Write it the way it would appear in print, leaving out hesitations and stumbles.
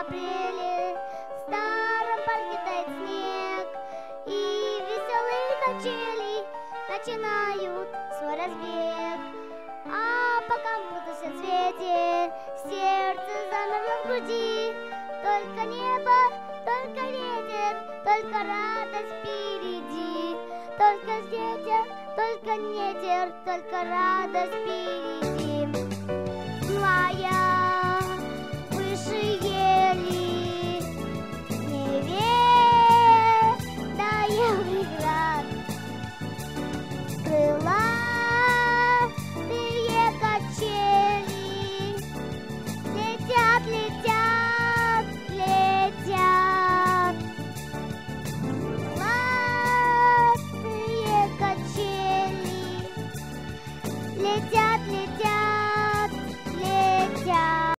апреле в старом парке тает снег, и веселые качели начинают свой разбег. А пока мы в свете, сердце замерло в груди. Только небо, только ветер, только радость впереди. Только ветер, только ветер, только радость впереди. Злая